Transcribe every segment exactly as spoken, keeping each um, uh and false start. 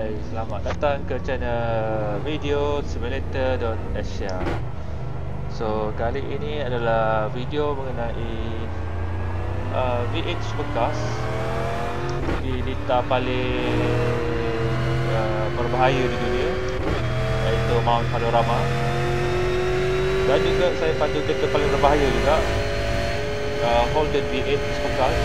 Hai, selamat datang ke channel video simulator dot asia. So, kali ini adalah video mengenai uh, V eight Supercars di lita paling uh, berbahaya di dunia, iaitu Mount Panorama. Dan juga saya pandu kereta paling berbahaya juga, uh, Holden V eight Supercars.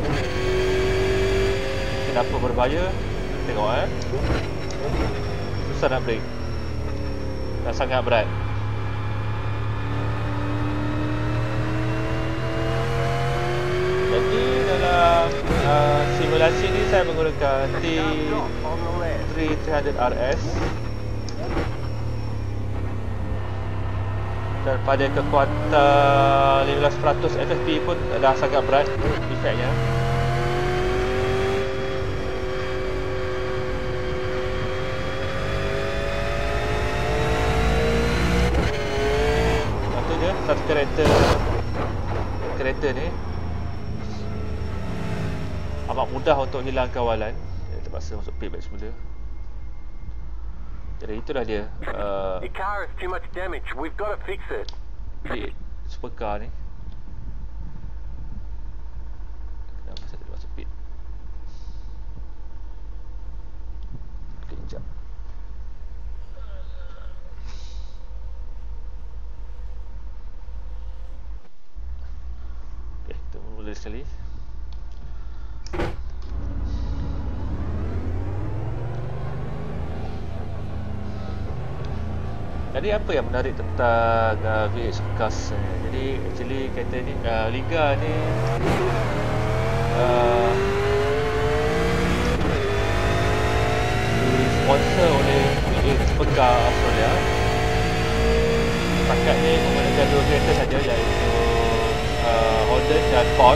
Kenapa berbahaya? Tengok eh, susah nak brake dan sangat berat. Jadi dalam uh, simulasi ni saya menggunakan T three hundred R S dan pada kekuatan lima belas peratus F F P pun dah sangat berat efeknya. Satu kereta kereta ni amat mudah untuk hilang kawalan. Dia terpaksa masuk pit back semula. Jadi itulah dia uh, Your car has too much damage. We've got to fix it. V eight Supercar ni. Kenapa saya tak masuk pit? Kejap. Mula sekali. Jadi apa yang menarik tentang uh, V eight Supercars ni? Jadi actually kereta ni uh, Liga ni uh, disponsor oleh V eight Supercar Australia. Setakat ni menggunakan dua kereta saja, iaitu Uh, Holden dan Ford.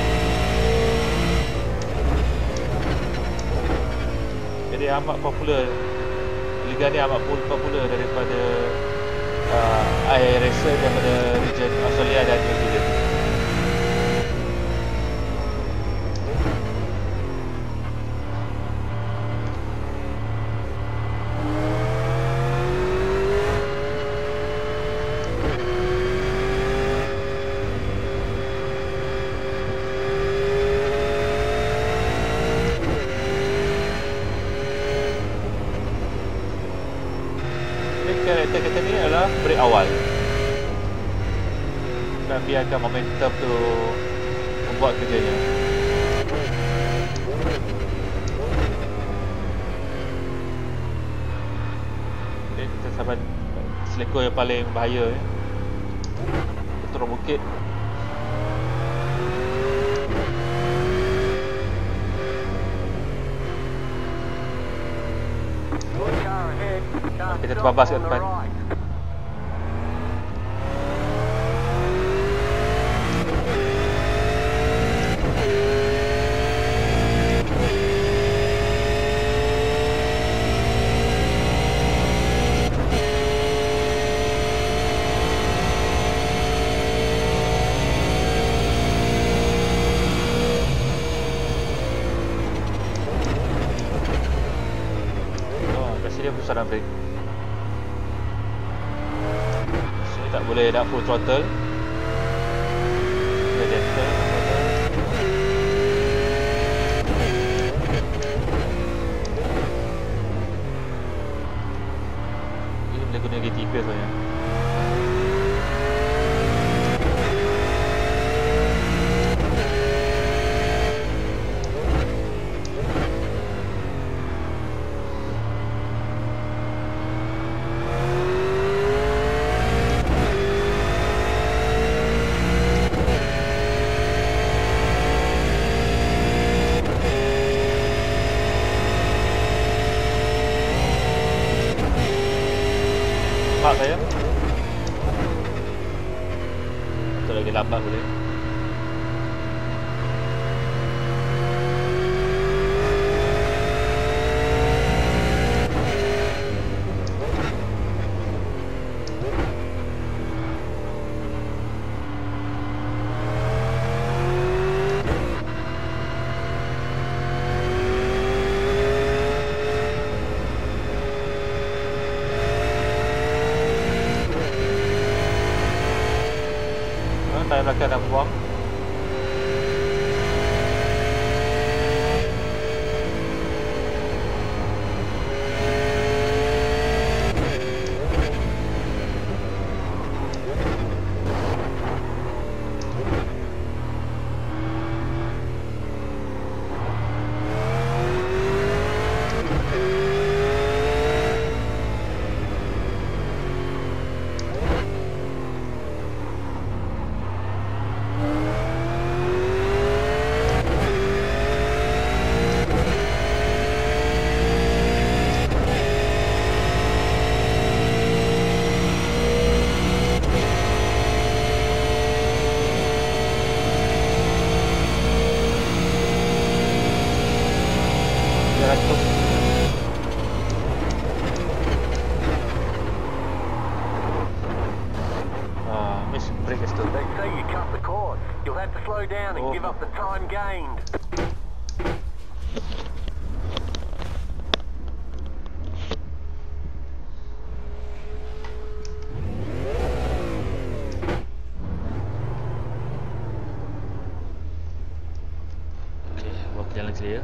Jadi amat popular. Liga ni amat popular daripada uh, air racer daripada region Australia dan New Zealand. Kereta kita ni adalah brake awal dan biarkan momentum tu membuat kerjanya. Okay, kita sampai selekor yang paling bahaya ya. Turun bukit. Kita terbabas kat depan. Oh, kasi dia susah nak brake. Tak boleh nak full throttle. Dia gentle. Ini boleh guna G T P sebenarnya. Nampak saya? Atau lagi lambat boleh. tayar belakang dah buang. Jalan clear.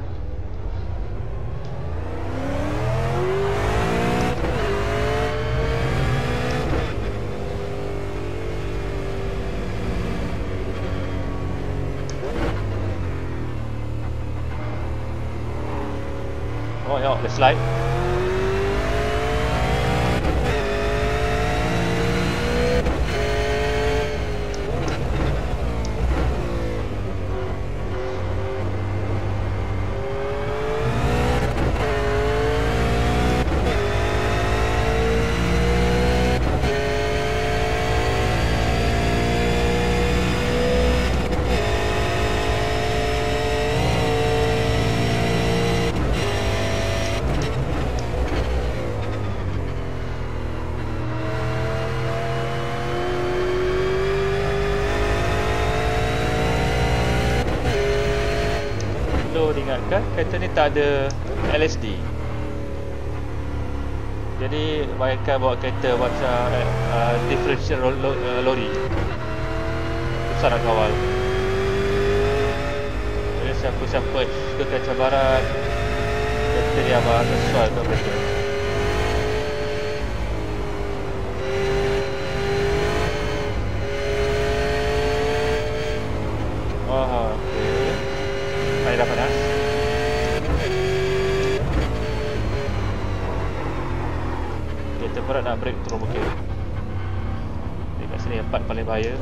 Oh ya, let's slide. Ingatkan kereta ni tak ada L S D. Jadi bayangkan bawa kereta macam uh, differential lo, uh, lori, susah nak kawal. Jadi siapa-siapa suka cabaran, kereta ni abang sesuai untuk mereka. Wah, okay. Air dah panas. Kita berat nak break turun bukit. Dekat sini part paling bahaya.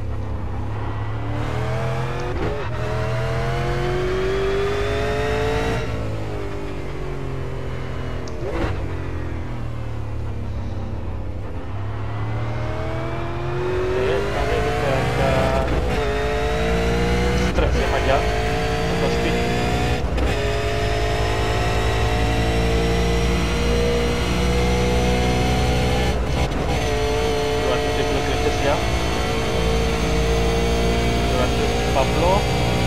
Okay, kali kita akan stretch yang panjang untuk speed. dua ratus empat puluh.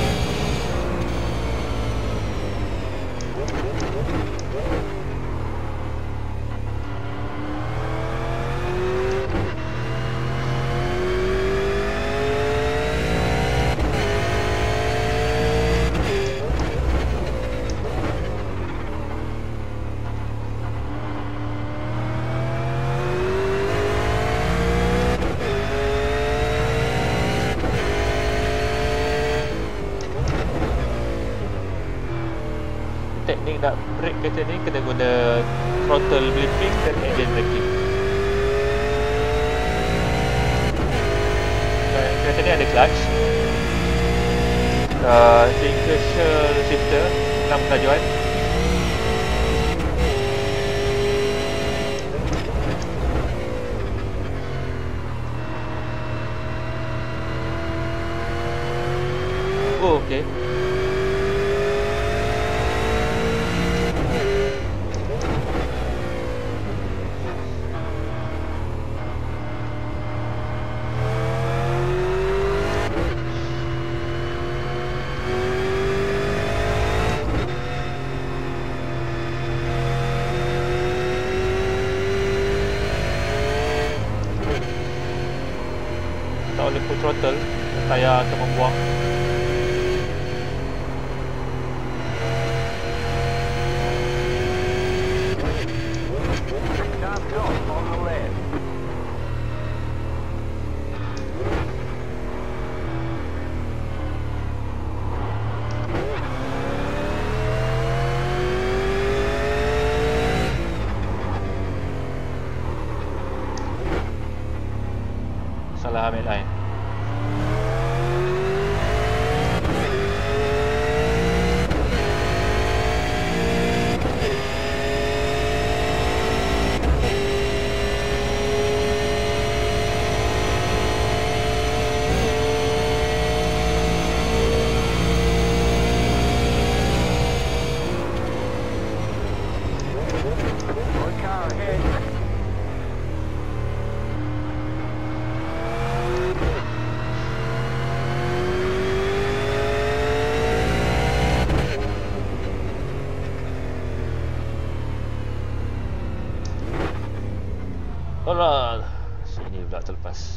Teknik nak brake kereta ni kena guna throttle blipping dan engine braking. Kereta ni ada clutch, uh, sequential shifter, enam kelajuan. Oh, okay. Tak boleh full throttle. Tayar akan membuang. Sharp top on the left. Salah ambil line. One car ahead. Alah, sini pula terlepas.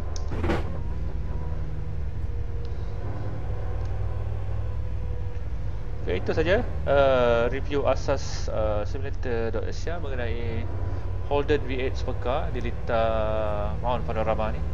Okay, itu saja uh, review asas uh, simulator.asia mengenai Holden V eight Supercar di litar Mount Panorama ni.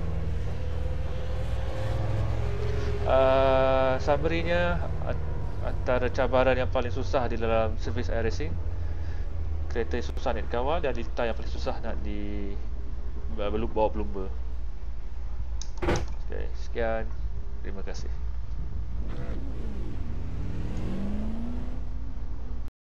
Uh, summary-nya, antara cabaran yang paling susah di dalam servis air racing, kereta yang susah nak dikawal, dan litar yang paling susah nak di bawa pelumba. Okay, sekian, terima kasih.